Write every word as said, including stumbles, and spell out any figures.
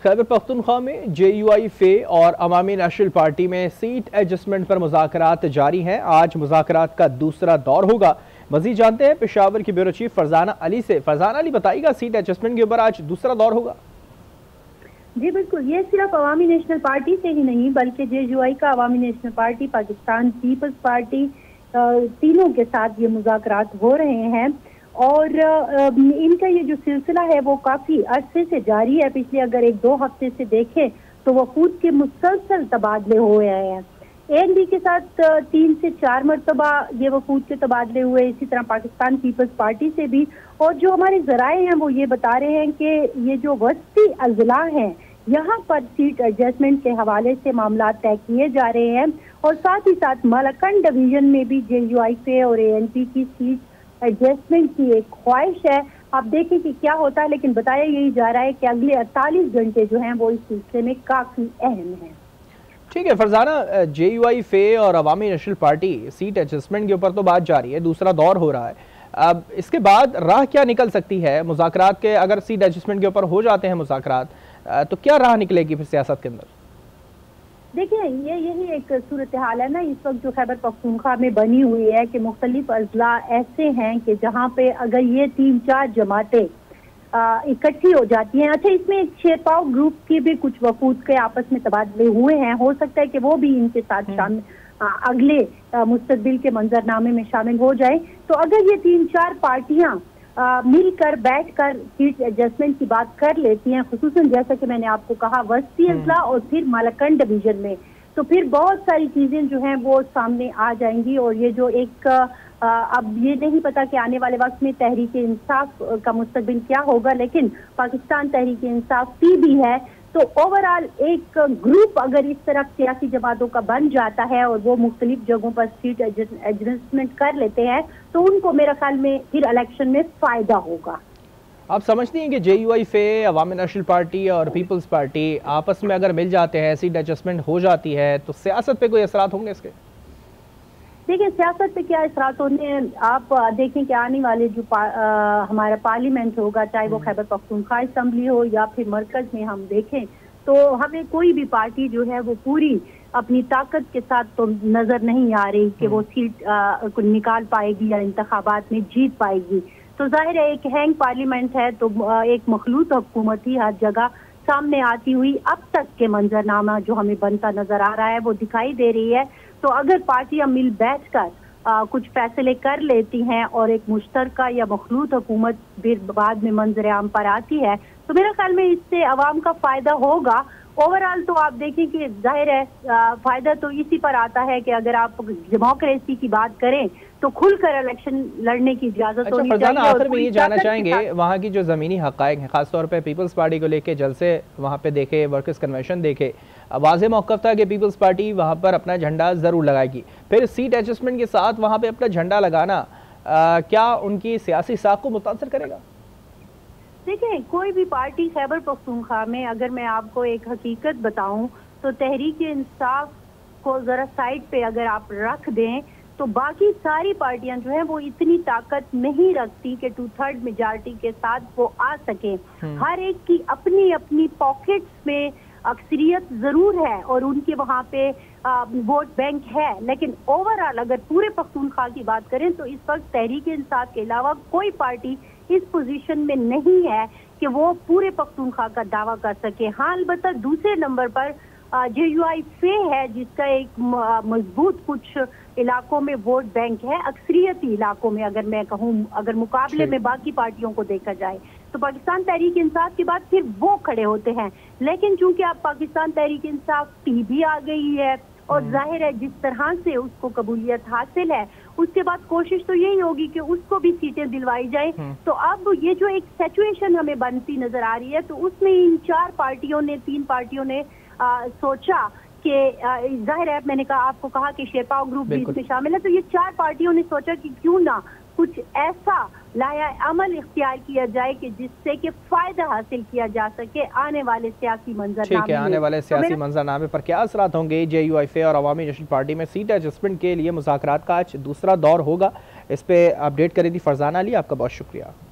खैबर पख्तूनख्वा में जे U I F और Awami National Party में सीट एडजस्टमेंट पर मुज़ाकरात जारी हैं। आज मुज़ाकरात का दूसरा दौर होगा। मज़ीद जानते हैं पेशावर की ब्यूरो चीफ फरजाना अली से। फरजाना अली बताइएगा, सीट एडजस्टमेंट के ऊपर आज दूसरा दौर होगा? जी बिल्कुल, ये सिर्फ अवामी नेशनल पार्टी से ही नहीं बल्कि जे यू आई का Awami National Party, Pakistan Peoples Party, तीनों के साथ ये मुज़ाकरात हो रहे हैं और इनका ये जो सिलसिला है वो काफ़ी अरसे से जारी है। पिछले अगर एक दो हफ्ते से देखें तो वफूद के मुसलसल तबादले हो रहे हैं। ए एन पी के साथ तीन से चार मरतबा ये वफूद के तबादले हुए, इसी तरह पाकिस्तान पीपल्स पार्टी से भी। और जो हमारे ज़राए हैं वो ये बता रहे हैं कि ये जो वस्ती अजला हैं यहाँ पर सीट एडजस्टमेंट के हवाले से मामला तय किए जा रहे हैं और साथ ही साथ मलकन डिवीजन में भी जे यू आई फे और ए एन पी की सीट एडजस्टमेंट की एक ख्वाहिश है। आप देखें कि क्या होता है, लेकिन बताया यही जा रहा है कि अगले अड़तालीस घंटे जो हैं वो इस सिलसिले में काफ़ी अहम है। ठीक है फरजाना, जे यू आई फे और Awami National Party seat adjustment के ऊपर तो बात जारी है, दूसरा दौर हो रहा है। अब इसके बाद राह क्या निकल सकती है मुज़ाकरात के? अगर सीट एडजस्टमेंट के ऊपर हो जाते हैं मुज़ाकरात तो क्या राह निकलेगी फिर सियासत के अंदर? देखिए, ये यही एक सूरत हाल है ना इस वक्त जो खैबर पख्तूनख्वा में बनी हुई है कि मुख्तलिफ अजला ऐसे हैं कि जहाँ पे अगर ये तीन चार जमातें इकट्ठी हो जाती हैं। अच्छा, इसमें एक शेरपाव ग्रुप के भी कुछ वफूद के आपस में तबादले हुए हैं, हो सकता है कि वो भी इनके साथ शामिल अगले मुस्तकबिल के मंजरनामे में शामिल हो जाए। तो अगर ये तीन चार पार्टियां मिलकर बैठकर सीट एडजस्टमेंट की बात कर लेती हैं, खुसूसन जैसा कि मैंने आपको कहा वस्ती अजला और फिर मालकन डिवीजन में, तो फिर बहुत सारी चीजें जो हैं वो सामने आ जाएंगी। और ये जो एक आ, अब ये नहीं पता कि आने वाले वक्त में तहरीक इंसाफ का मुस्तकबिल क्या होगा, लेकिन पाकिस्तान तहरीक इंसाफ पी भी है। तो ओवरऑल एक ग्रुप अगर इस तरह सियासी जमातों का बन जाता है और वो मुख्तलिफ जगहों पर सीट एडजस्टमेंट कर लेते हैं तो उनको मेरा ख्याल में फिर इलेक्शन में फायदा होगा। आप समझती हैं कि जे U I F, Awami National Party और पीपल्स पार्टी आपस में अगर मिल जाते हैं, सीट एडजस्टमेंट हो जाती है, तो सियासत पे कोई असरात होंगे इसके? देखिए, सियासत पे क्या असरात होने हैं, आप देखें कि आने वाले जो पा, आ, हमारा पार्लियामेंट होगा, चाहे वो खैबर पख्तूनख्वा असेंबली हो या फिर मरकज में हम देखें, तो हमें कोई भी पार्टी जो है वो पूरी अपनी ताकत के साथ तो नजर नहीं आ रही कि वो सीट आ, को निकाल पाएगी या इंतखाबात में जीत पाएगी। तो जाहिर है एक हैंग पार्लियामेंट है, तो एक मखलूत हुकूमत ही हर जगह सामने आती हुई अब तक के मंजरनामा जो हमें बनता नजर आ रहा है वो दिखाई दे रही है। तो अगर पार्टियां मिल बैठकर कुछ फैसले कर लेती हैं और एक मुश्तरका या मखलूत हुकूमत फिर बाद में मंजर आम पर आती है, तो मेरे ख्याल में इससे अवाम का फायदा होगा। ओवरऑल तो आप देखिए कि जाहिर है फायदा तो इसी पर आता है कि अगर आप डेमोक्रेसी की बात करें तो खुलकर इलेक्शन लड़ने की इजाजत होनी चाहिए। आखिर में ये जानना चाहेंगे वहाँ की जो ज़मीनी हक़ाइक़ हैं, खासतौर पे पीपल्स पार्टी को लेके जलसे वहाँ पे देखे, वर्कर्स कन्वेंशन देखे, वाज़ेह मौक़िफ़ था कि पीपल्स पार्टी वहाँ पर अपना झंडा ज़रूर लगाएगी। फिर सीट एडजस्टमेंट के साथ वहाँ पे अपना झंडा लगाना आ, क्या उनकी सियासी साख को मुतासर करेगा? देखिए, कोई भी पार्टी खैबर पख्तूनख्वा में, अगर मैं आपको एक हकीकत बताऊं तो तहरीक इंसाफ को जरा साइड पे अगर आप रख दें तो बाकी सारी पार्टियां जो हैं वो इतनी ताकत नहीं रखती कि टू थर्ड मेजॉरिटी के साथ वो आ सके। हर एक की अपनी अपनी पॉकेट्स में अक्सरियत जरूर है और उनके वहाँ पे आ, वोट बैंक है, लेकिन ओवरऑल अगर पूरे पख्तूनख्वा की बात करें तो इस वक्त तहरीक इंसाफ के अलावा कोई पार्टी इस पोजीशन में नहीं है कि वो पूरे पख्तूनख्वा का दावा कर सके। हाँ, अलबत्ता दूसरे नंबर पर जे यू आई फे है जिसका एक मजबूत कुछ इलाकों में वोट बैंक है, अक्सरियती इलाकों में अगर मैं कहूँ, अगर मुकाबले में बाकी पार्टियों को देखा जाए तो पाकिस्तान तहरीक इंसाफ के बाद फिर वो खड़े होते हैं। लेकिन चूंकि अब पाकिस्तान तहरीक इंसाफ पी भी आ गई है और जाहिर है जिस तरह से उसको कबूलियत हासिल है उसके बाद कोशिश तो यही होगी कि उसको भी सीटें दिलवाई जाए। तो अब ये जो एक सिचुएशन हमें बनती नजर आ रही है तो उसमें इन चार पार्टियों ने, तीन पार्टियों ने आ, सोचा कि जाहिर है मैंने कहा आपको कहा कि शेरपाव ग्रुप भी इसमें शामिल है, तो ये चार पार्टियों ने सोचा कि क्यों ना कुछ ऐसा लाया अमल इख्तियार किया जाए कि जिससे कि फायदा हासिल किया जा सके आने वाले सियासी मंजरनामे। ठीक है, आने वाले सियासी मंजरनामे पर क्या असरात होंगे? जे यू आई फे और अवामी नेशनल पार्टी में सीट एडजस्टमेंट के लिए मुज़ाकरात का आज दूसरा दौर होगा, इस पे अपडेट करी थी फरजाना अली, आपका बहुत शुक्रिया।